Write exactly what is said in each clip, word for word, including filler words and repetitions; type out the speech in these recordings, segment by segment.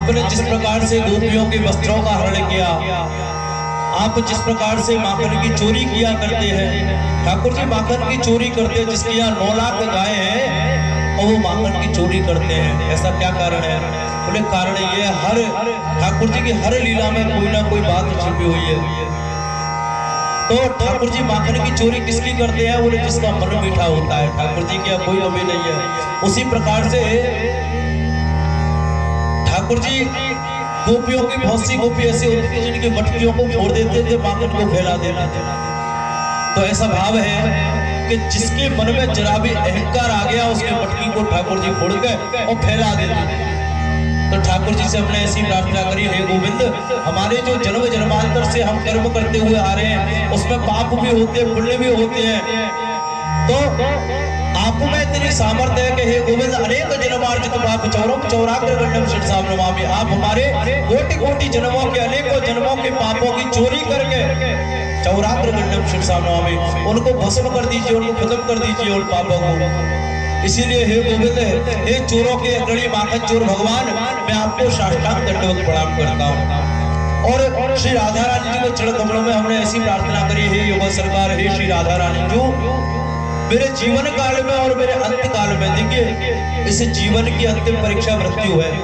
आपने जिस प्रकार से गोपियों के वस्त्रों का हरण किया, आप जिस प्रकार से माखन की चोरी किया करते हैं, ठाकुर जी माखन की चोरी करते हैं। जिसके यहाँ नौ लाख गाय हैं और वो माखन की चोरी करते हैं, ऐसा क्या कारण है? बोले कारण ये हर ठाकुर जी की हर लीला में कोई ना कोई बात छिपी हुई है। तो ठाकुर जी माखन की चोरी किसकी करते हैं? बोले जिसका मन मीठा होता है। ठाकुर जी की कोई कमी नहीं है। उसी प्रकार से ठाकुर जी गोपियों की बहुत सी गोपी ऐसी होती थी जिनकी मटकियों को फोड़ देते थे, माखन को फैला देना। तो ऐसा भाव है कि जिसके मन में जरा भी अहंकार आ गया उसके मटकी को ठाकुर जी फोड़ के और फैला देते। तो ठाकुर जी से हमने ऐसी प्रार्थना करी, हे गोविंद, हमारे जो जन्म जन्मांतर से हम कर्म करते हुए आ रहे हैं उसमें पाप भी होते हैं, पुण्य भी होते हैं। तो आप में इतनी सामर्थ्य है कि हे गोविंद, अनेक जन्मार्जित पाप चौरम चौराग्र गंडम शिरसाम नमामि, आप हमारे कोटि कोटि जन्मों के अनेकों जन्मों के पापों की चोरी करके चौराग्र गंडम शिरसाम नमामि, उनको भस्म कर दीजिए, उनको खत्म कर दीजिए उन पापों को। इसीलिए हे गोविंद, हे चोरों के अग्रणी माखन चोर भगवान, मैं आपको साष्टांग दंडवत प्रणाम करता हूँ। और श्री राधा रानी जी के चरण कमलों में हमने ऐसी प्रार्थना करी, हे युवा सरकार, हे श्री राधा रानी जो मेरे जीवन काल में और मेरे अंत काल में, देखिए इस जीवन की अंतिम परीक्षा मृत्यु है।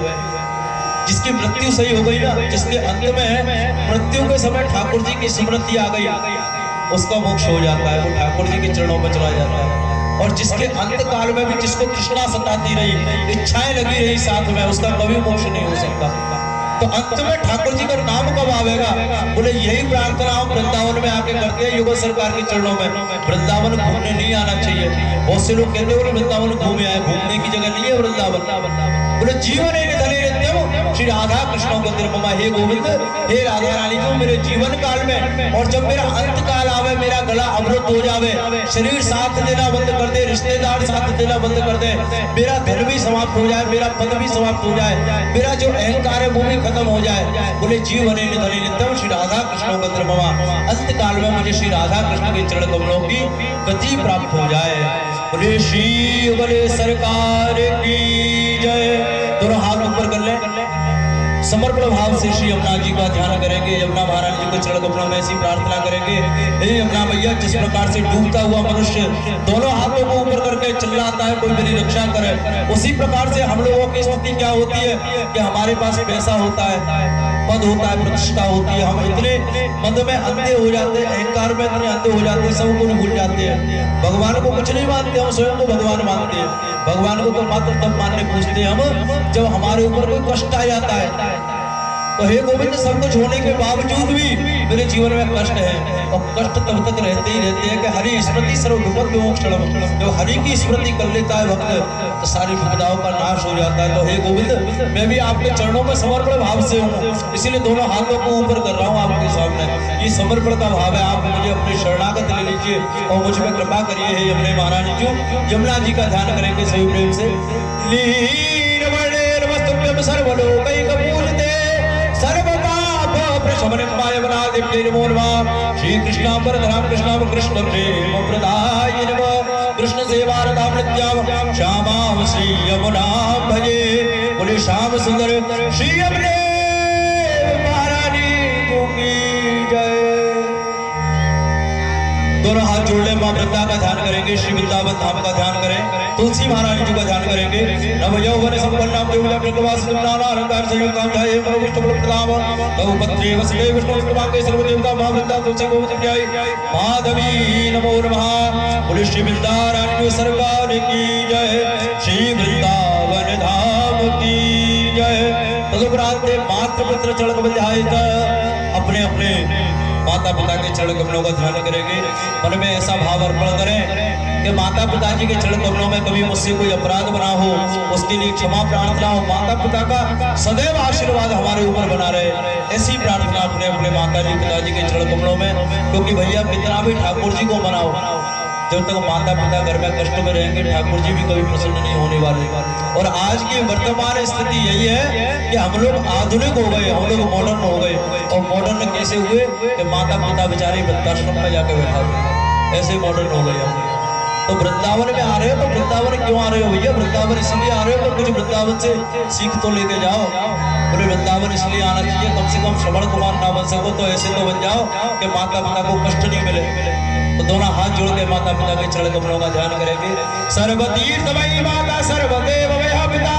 जिसकी मृत्यु सही हो गई ना, जिसके अंत में मृत्यु के समय ठाकुर जी की स्मृति आ गई, उसका मोक्ष हो जाता है, वो ठाकुर जी के चरणों में चला जाता है। और जिसके अंत काल में भी जिसको तृष्णा सताती रही, इच्छाएं लगी रही साथ में, उसका कभी मोक्ष नहीं हो सकता। तो अंत में ठाकुर जी का नाम कब आवेगा? बोले यही प्रार्थना हम वृंदावन में आके करते हैं, युगल सरकार के चरणों में। वृंदावन घूमने नहीं आना चाहिए। बहुत से लोग कहते हैं वृंदावन घूमे आए, घूमने की जगह नहीं है वृंदावन। बोले जीवन एक धने नित्यम श्री राधा कृष्णों को तिरुपमा, हे गोविंद, हे राधा रानी जो मेरे जीवन काल में और जब मेरा अंत काल आवे, मेरा गला अवरुद्ध हो जावे, शरीर साथ देना बंद कर दे, रिश्तेदार साथ देना बंद कर दे, मेरा धन भी समाप्त हो जाए, मेरा पद भी समाप्त हो जाए, मेरा जो अहंकार है वो भी खत्म हो जाए। बोले जीवन धनी नित्यम श्री राधा कृष्णों का तिरुपमा, अंत काल में मुझे श्री राधा कृष्ण के चरण कमलों की गति प्राप्त हो जाए। बोले श्री बोले सरकार की जय। दोनों हाथ ऊपर कर ले, समर्पण भाव से श्री यमुना जी का ध्यान करेंगे। यमुना महारानी जी को चरण कमलों में ऐसी प्रार्थना करेंगे, हे यमुना मैया, जिस प्रकार से डूबता हुआ मनुष्य दोनों हाथों को ऊपर करके चिल्लाता है कोई मेरी रक्षा करे, उसी प्रकार से हम लोगों की स्थिति क्या होती है कि हमारे पास पैसा होता है, पद होता है, प्रतिष्ठा होती है, हम इतने मद में अंधे हो जाते हैं, अहंकार में इतने अंधे हो जाते हैं, सब को भूल जाते हैं। भगवान को कुछ नहीं मानते, हम स्वयं को भगवान मानते हैं। भगवान को तो मात्र तब मानने पूछते हैं हम जब हमारे ऊपर कोई कष्ट आ जाता है। तो हे गोविंद, सब कुछ होने के बावजूद भी मेरे जीवन में कष्ट है, और कष्ट तब तक रहते ही रहते हैं कि हरि स्मृति सर्व विपद विमोक्षणम, जब हरि की स्मृति कर लेता है भक्त तो सारी विपदाओं का नाश हो जाता है। तो हे गोविंद, मैं भी आपके चरणों में समर्पण भाव से हूँ, इसीलिए दोनों हाथों को ऊपर कर रहा हूँ आपके सामने। ये समर्पण का भाव है, आप मुझे अपने शरणागत ले लीजिए और मुझ पर कृपा करिए। हे यमुना महारानी जी, यमुना जी का ध्यान करेंगे सही प्रेम से। लीन वर्णेन वस्तुभ्यं सर्वलोकैक पूजिते सर्व पाप प्रशमनं मायवनादि नमो नमः। श्री कृष्णांबर राम कृष्णाम कृष्ण प्रेम प्रदाय नमः। कृष्ण सेवारतां नित्यां श्यामां श्री यमुना भजे। बोले श्याम सुंदर श्री यमुने महारानी की जय। दोनों हाथ जोड़ ले, मां वृंदा का ध्यान करेंगे, श्री वृंदावन धाम का ध्यान करें, तुलसी महारानी जी का ध्यान करेंगे। नव यौवन संपन्नाम देवता प्रवास नाना अलंकार संयुक्ताम ध्याये प्रभु विष्णु प्रदाम तव पत्रे वसुदेव विष्णु कृपाके सर्व देवता मां वृंदा तुलसी गोविंद ध्याये माधवी नमो नमः। बोले श्री वृंदा रानी सरकार की जय, श्री वृंदावन धाम की जय। तदुपरांत मात्र पुत्र चरण कमल ध्याये, अपने अपने माता पिता के चरण कमलों का ध्यान करेंगे। मन में ऐसा भाव अर्पण करें कि माता पिता जी के चरण कमलों में कभी मुझसे कोई अपराध बना हो, उसके लिए क्षमा प्रार्थना हो, माता पिता का सदैव आशीर्वाद हमारे ऊपर बना रहे, ऐसी प्रार्थना अपने अपने माता जी पिताजी के चरण कमलों में। क्योंकि भैया कितना भी ठाकुर जी को मनाओ, जब तक माता पिता घर में कष्ट में रहेंगे ठाकुर जी भी कभी प्रसन्न नहीं होने वाले। और आज की वर्तमान स्थिति यही है कि हम लोग आधुनिक हो गए, हम लोग मॉडर्न हो गए। और मॉडर्न कैसे हुए कि माता पिता बेचारे वृद्धाश्रम में जाकर बैठा हुए, ऐसे मॉडर्न हो गए हम। तो वृंदावन में आ रहे हो तो वृंदावन क्यों आ रहे हो भैया? वृंदावन इसलिए आ रहे हो तो कुछ वृंदावन से सीख तो लेके जाओ। बोले वृंदावन इसलिए आना चाहिए, कम से कम श्रवण कुमार ना बन सको तो ऐसे तो बन जाओ कि माता पिता को कष्ट नहीं मिले। तो दोनों हाथ जोड़ के माता पिता के चरण कमलों का ध्यान करेंगे। सर्वतीर्थमयी माता सर्वदेव वयः पिता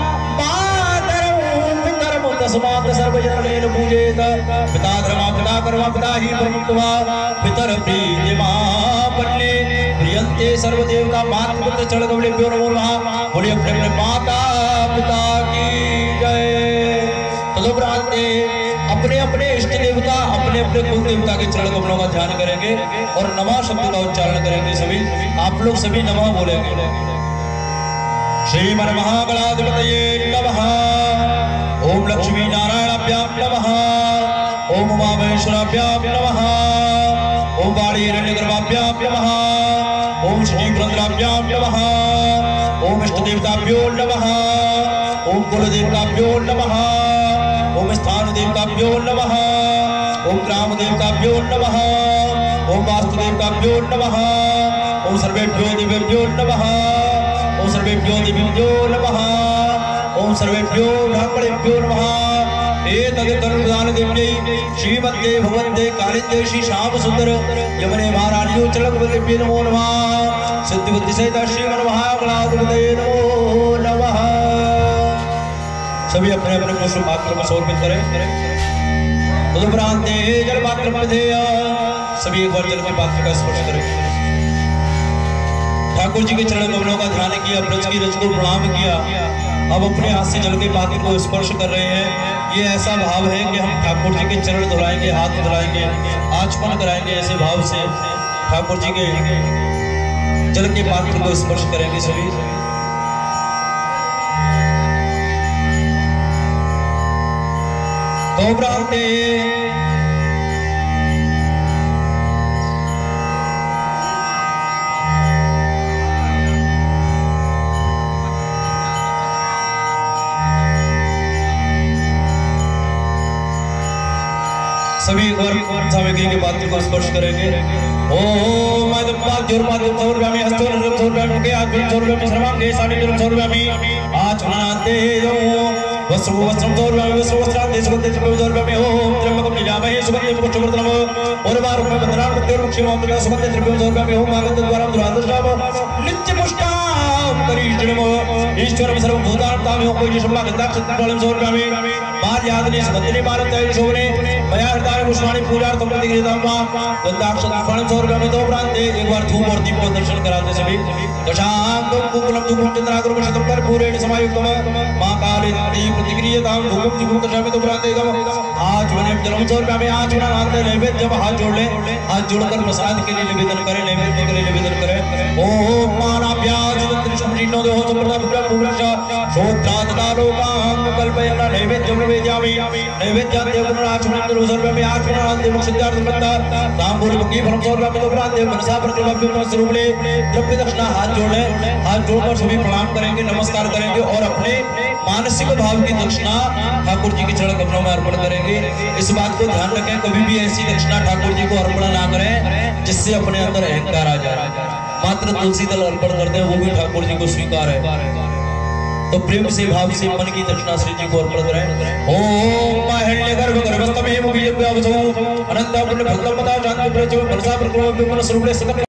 मातरं पितरं तस्मात् सर्वजनेन पूजेत। पिता धर्मा पिता कर्म पिता हि प्रमुक्त्वा पितर प्रीतिमा पन्ने प्रियन्ते सर्वदेवता मातृपुत्र चरण कमलेभ्यो नमो नमः। बोलिए अपने अपने माता पिता की जय। तदुपरांत अपने अपने इष्ट देवता अपने अपने कुल देवता के चरण कमलों का ध्यान करेंगे और नमः शब्द का उच्चारण करेंगे। सभी आप लोग सभी नमः बोलेंगे। श्रीमन् महागणाधिपतये नमः। ओम लक्ष्मी नारायणाभ्यां नमः। ओम उमामहेश्वराभ्यां नमः। ओम वाणी हिरण्यगर्भाभ्यां नमः। ओम श्री पुरंदराभ्यां नमः। ओम इष्ट देवताभ्यो नमः। ओम कुल देवताभ्यो नमः। ओम स्थान देवताभ्यो नमः। ओम ग्राम देवताभ्यो नमः। ओम वास्तु देवताभ्यो नमः। ओम सर्वेभ्यो देवेभ्यो नमः। ओम सर्वेभ्यो देवेभ्यो नमः। ओम सर्वेभ्यो ब्राह्मणेभ्यो नमः। एतद् कर्मदान देव्यै श्रीमद्दे भगवते कालिंदे श्री श्याम सुंदर यमने महारानियो चलकवल्लभ्ये नमो नमः। सिद्धि बुद्धि सहित श्रीमन् महागणाधिपतये नमो नमः। सभी अपने अपने पुष्प पात्र में समर्पित करें। तदुपरांत जल पात्र में सभी एक बार जल के पात्र का स्पर्श करें। ठाकुर जी के चरण कमलों का ध्यान किया, ब्रज की रज को प्रणाम किया। अब अपने हाथ से जल के पात्र को स्पर्श कर रहे हैं। ये ऐसा भाव है कि हम ठाकुर जी के चरण धुलाएंगे, हाथ धुलाएंगे, आचमन कराएंगे। ऐसे भाव से ठाकुर जी के जल के पात्र को स्पर्श करेंगे। सभी तोब्रांते सभी एक बार सामग्री के पात्र को स्पर्श करेंगे। ओम मदपाद जोरपाद सौरव्यामी हस्तो नरम सौरव्यामी के आत्म सौरव्यामी श्रमांगे साड़ी नरम सौरव्यामी आचमनाते यो वस्त्र वस्त्रम सौरव्यामी वस्त्र वस्त्रांते सुगंधे सौरव्यामी ओम त्र्यंबकम निजामहे सुगंधे पुष्पवर्धनम और बार में बंधनान प्रत्योर मुक्षिमों का सुगंधे त्रिभुवन सौरव्यामी ओम आगंत द्वारा दुरादर्शम नित्य पुष्टाम करीष्णम ईश्वरम सर्वभूतानां तामेव कोई शब्द गंधाक्ष सौरव्यामी सौरव्यामी बाल यादने सुगंधे बालत शोभने मया हृदय पुष्पाणि पूजार्थम प्रतिगृहीतं वा गंधाक्ष पुष्पाणि सौरव्यामी। तो उपरांत एक बार धूप और दीप का दर्शन कराते सभी। दशांगम कुकुलम धूपम चंद्राग्रम शतम कर्पूरेण समायुक्तम मां कालिंदी प्रतिगृहीतां धूपम दीपम दर्शयामि। तो उपरांत एकदम आज मैंने जलम सौरव्यामी आज बना नाते नैवेद्य जब हाथ जोड़ ले, हाथ जोड़कर प्रसाद के लिए निवेदन करें, नैवेद्य के लिए निवेदन करें। ओम मानाभ्यास त्रिशूलिनो देहो संप्रदाय पुरुष श्रोत्रादता लोकांग कल्पयन्ना नैवेद्यम निवेद्यामि। नैवेद्यान्ते पुनराचमनं सौरव्यामी आचमनान्ते मुक्षिद्यार्थ प्रत्ता तांबूल मुखी फलम सौरव्यामी। तो उपरांत मनसा प्रकृति स्वरूप ले द्रव्य दक्षिणा हाथ जोड़ ले, हाथ जोड़कर सभी प्रणाम करेंगे, नमस्कार करेंगे और अपने मानसिक भाव की दक्षिणा ठाकुर जी के चरण कमलों में अर्पण करेंगे। इस बात को ध्यान रखें, कभी भी ऐसी दक्षिणा ठाकुर जी को अर्पण ना करें जिससे अपने अंदर अहंकार आ जाए। मात्र तुलसी दल अर्पण करते हैं, वो भी ठाकुर जी को स्वीकार है। तो प्रेम से भाव से मन की दक्षिणा श्री जी को अर्पण करें। ओम हिरण्यगर्भ गर्भस्थमे मुखी जब अवसो अनंत पुण्य फलम पता शांति प्रचो मनसा प्रकृति स्वरूप